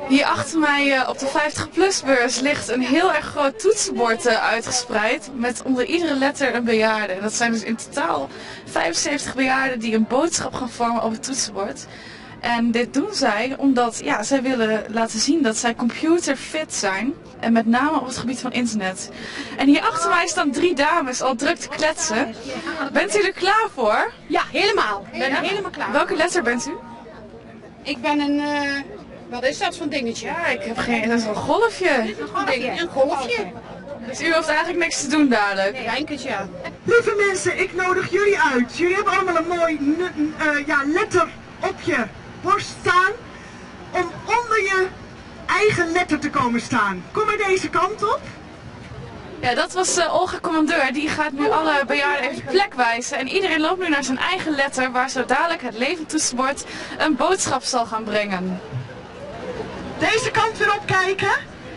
Hier achter mij op de 50PLUS beurs ligt een heel erg groot toetsenbord uitgespreid met onder iedere letter een bejaarde. En dat zijn dus in totaal 75 bejaarden die een boodschap gaan vormen op het toetsenbord. En dit doen zij omdat zij willen laten zien dat zij computerfit zijn. En met name op het gebied van internet. En hier achter mij staan 3 dames al druk te kletsen. Bent u er klaar voor? Ja, helemaal. Ik ben er helemaal klaar. Welke letter bent u? Ik ben een... wat is dat voor een dingetje? Ja, ik heb geen... Dat is een golfje. Een golfje. Dus u hoeft eigenlijk niks te doen dadelijk. Nee, enkelt ja. Lieve mensen, ik nodig jullie uit. Jullie hebben allemaal een mooi letter op je borst staan. Om onder je eigen letter te komen staan. Kom maar deze kant op. Ja, dat was Olga Commandeur. Die gaat nu alle bejaarden even de plek wijzen. En iedereen loopt nu naar zijn eigen letter, waar zo dadelijk het levend toetsenbord een boodschap zal gaan brengen. Deze kant weer op kijken.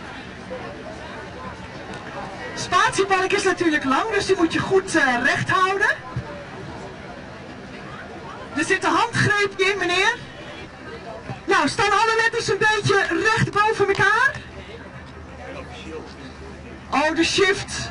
Spatiebalk is natuurlijk lang, dus die moet je goed recht houden. Er zit een handgreepje in, meneer. Nou, staan alle letters een beetje recht boven elkaar? Oh, de shift.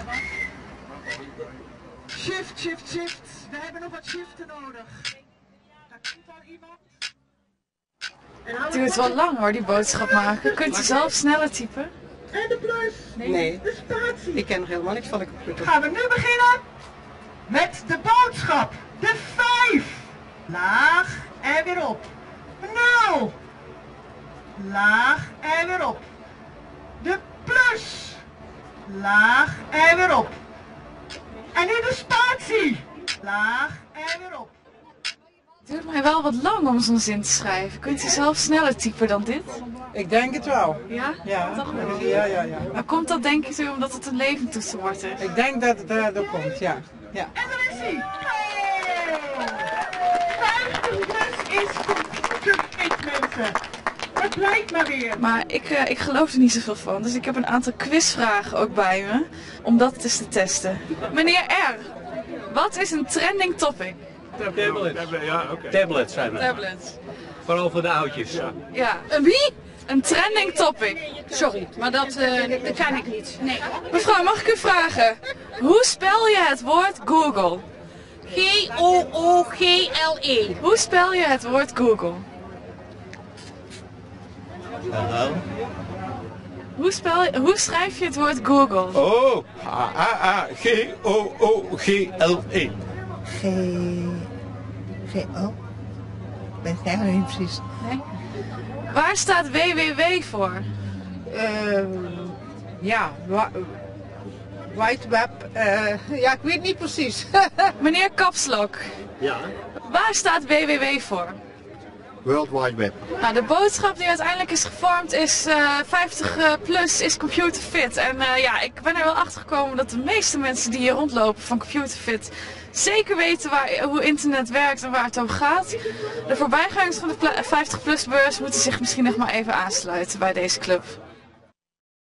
Shift, shift, shift. We hebben nog wat shiften nodig. Daar komt al iemand. Het duurt wel lang hoor, die boodschap maken. Kunt u zelf sneller typen? En de plus. Nee, De spatie. ik ken nog helemaal niks van de computer. Gaan we nu beginnen met de boodschap. De 5. Laag en weer op. 0. Laag en weer op. De plus. Laag en weer op. En nu de spatie. Laag en weer op. Het duurt mij wel wat lang om zo'n zin te schrijven. Kunt u zelf sneller typen dan dit? Ik denk het wel. Ja? Ja, Toch wel? ja. Maar komt dat denk je omdat het een levend toetsenbord is? Ik denk dat het daardoor komt, ja. En daar is hij. Hey! 50+ is computerfit, mensen. Het lijkt maar weer. Maar ik geloof er niet zoveel van, dus ik heb een aantal quizvragen ook bij me, om dat eens te testen. Meneer R, wat is een trending topic? Tablets. Ja, okay. Tablets zijn het. Tablets. Vooral voor de oudjes. Ja. Een wie? Een trending topic. Sorry, maar dat kan ik niet. Nee. Mevrouw, mag ik u vragen, hoe spel je het woord Google? Google. Hoe spel je het woord Google? Hallo? Hoe schrijf je het woord Google? Oh, Google. G-O? Ben ik eigenlijk niet precies. Nee? Waar staat www voor? White Web, ik weet niet precies. Meneer Kapslok, Ja. waar staat www voor? World Wide Web. Nou, de boodschap die uiteindelijk is gevormd is 50+ is computerfit. En ik ben er wel achter gekomen dat de meeste mensen die hier rondlopen van computerfit zeker weten hoe internet werkt en waar het over gaat. De voorbijgangers van de 50+ beurs moeten zich misschien nog maar even aansluiten bij deze club.